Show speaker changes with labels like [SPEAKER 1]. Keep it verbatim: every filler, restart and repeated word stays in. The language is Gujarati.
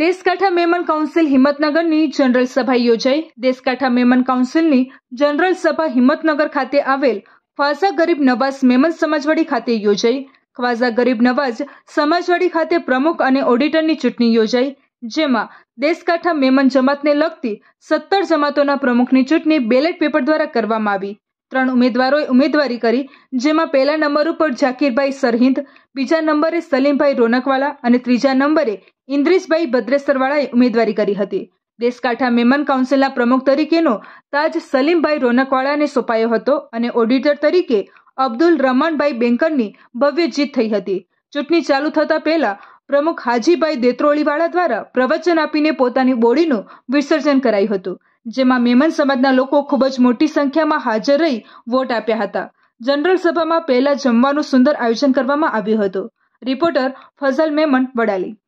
[SPEAKER 1] દેશકાંઠા મેમન કાઉન્સિલ હિંમતનગરની જનરલ સભા યોજાઈ। દેશકાંઠા મેમન કાઉન્સિલની જનરલ સભા હિંમતનગર ખાતે આવેલ ખ્વાજા ગરીબ નવાઝ મેમન સમાજવાડી ખાતે યોજાઈ। ખ્વાજા ગરીબ નવાઝ સમાજવાડી ખાતે પ્રમુખ અને ઓડિટરની ચૂંટણી યોજાઈ, જેમાં દેશકાંઠા મેમન જમાતને લગતી સત્તર જમાતોના પ્રમુખની ચૂંટણી બેલેટ પેપર દ્વારા કરવામાં આવી। ત્રણ ઉમેદવારોએ ઉમેદવારી કરી, જેમાં પહેલા નંબર ઉપર ઝાકીરભાઈ સરહિંદ, બીજા નંબરે સલીમભાઈ રોનકવાલા અને ત્રીજા નંબરે ઇન્દ્રિશભાઈ ભદ્રેસરવાળાએ ઉમેદવારી કરી હતી। દેશકાંઠા મેમન કાઉન્સિલના પ્રમુખ તરીકેનો તાજ સલીમભાઈ રોનકવાળાને સોંપાયો હતો અને ઓડિટર તરીકે અબ્દુલ રમાનભાઈ બેંકરની ભવ્ય જીત થઈ હતી। ચૂંટણી ચાલુ થતા પહેલા પ્રમુખ હાજીભાઈ દેત્રોળીવાળા દ્વારા પ્રવચન આપીને પોતાની બોડીનું વિસર્જન કરાયું હતું, જેમાં મેમન સમાજના લોકો ખૂબ જ મોટી સંખ્યામાં હાજર રહી વોટ આપ્યા હતા। જનરલ સભામાં પહેલા જમવાનું સુંદર આયોજન કરવામાં આવ્યું હતું। રિપોર્ટર ફઝલ મેમન, વડાલી।